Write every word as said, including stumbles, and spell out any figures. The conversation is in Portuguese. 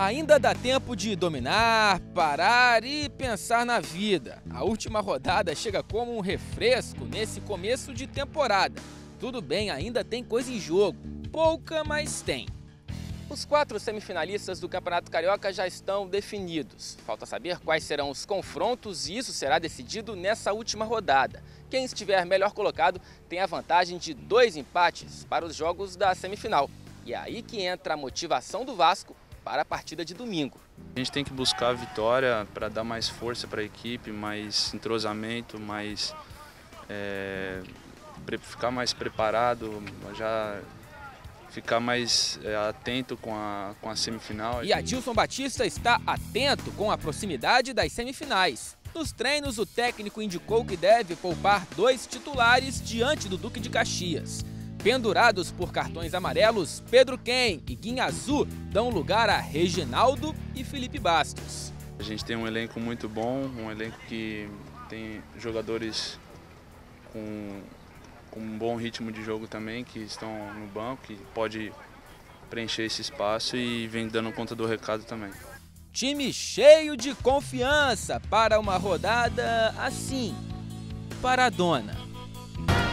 Ainda dá tempo de dominar, parar e pensar na vida. A última rodada chega como um refresco nesse começo de temporada. Tudo bem, ainda tem coisa em jogo. Pouca, mas tem. Os quatro semifinalistas do Campeonato Carioca já estão definidos. Falta saber quais serão os confrontos e isso será decidido nessa última rodada. Quem estiver melhor colocado tem a vantagem de dois empates para os jogos da semifinal. E é aí que entra a motivação do Vasco para a partida de domingo. A gente tem que buscar a vitória para dar mais força para a equipe, mais entrosamento, mais é, ficar mais preparado, já ficar mais é, atento com a, com a semifinal. E Adilson Batista está atento com a proximidade das semifinais. Nos treinos, o técnico indicou que deve poupar dois titulares diante do Duque de Caxias. Pendurados por cartões amarelos, Pedro Ken e Guinhazu dão lugar a Reginaldo e Felipe Bastos. A gente tem um elenco muito bom, um elenco que tem jogadores com, com um bom ritmo de jogo também, que estão no banco, que pode preencher esse espaço e vem dando conta do recado também. Time cheio de confiança para uma rodada assim, paradona.